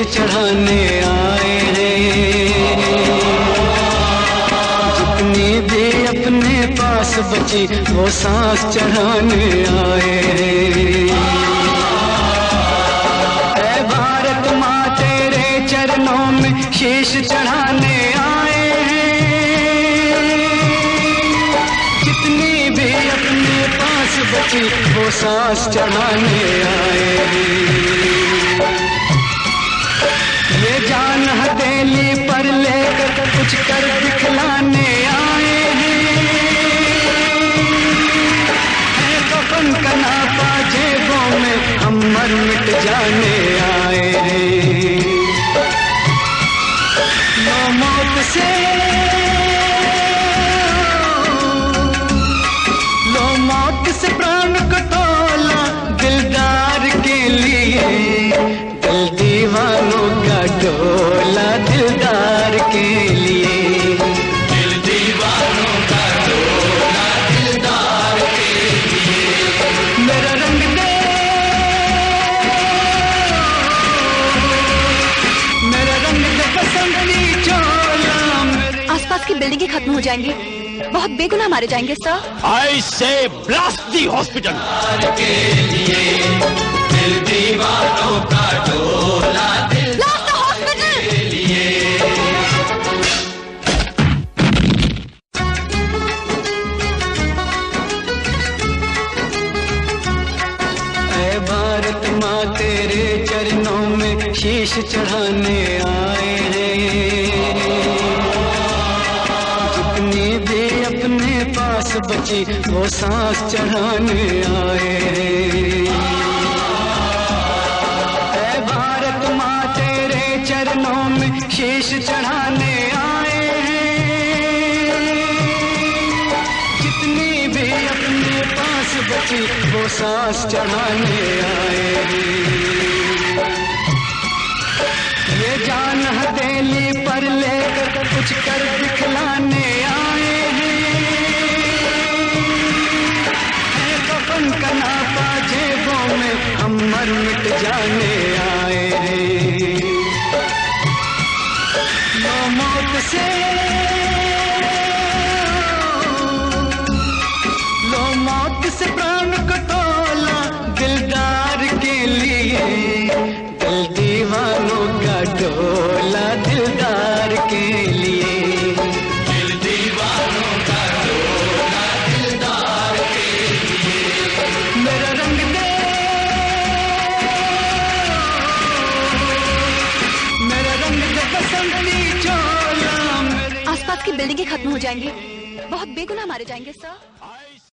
चढ़ाने आए हैं। जितनी भी अपने पास बची वो सांस चढ़ाने आए हैं। ऐ भारत माँ तेरे चरणों में शीश चढ़ाने आए हैं। जितनी भी अपने पास बची वो सांस चढ़ाने आए हैं। ये जान हथेली पर लेकर कुछ कर दिखलाने आए हैं। है कफन का नापा जेबों में हम मर मिट जाने आए हैं। लो मौत से प्राण को तोला दिलदार के लिए। दिल दीवानों का डोला दिलदार के लिए। दिल दीवानों का डोला दिलदार के लिए। मेरा रंग दे, मेरा रंग दे बसंती चोला। आसपास की बिल्डिंगें खत्म हो जाएंगी, बहुत बेगुनाह मारे जाएंगे sir. I say blast the hospital। के लिए दिल दीवानों का डोला Blast the hospital के लिए। ऐ भारत माँ तेरे चरणों में शीश चढ़ाने आए हैं। अपने पास बची वो सांस चढ़ाने आए हैं। ऐ भारत माँ तेरे चरणों में शीश चढ़ाने आए हैं। जितनी भी अपने पास बची वो सांस चढ़ाने आए हैं। ये जान हथेली पर लेकर कुछ कर दिखलाने आए हैं। का नापा जेबों में हम मर मिट जाने आए हैं। लो मौत से, लो मौत से प्राण को तोला दिलदार के लिए। दिल दीवानों का डोला दिलदार के लिए। दिल दीवानों का डोला दिलदार के लिए। मेरा रंग दे, मेरा रंग दे बसंती चोला। आसपास की बिल्डिंगें खत्म हो जाएंगी, बहुत बेगुनाह मारे जाएंगे सर।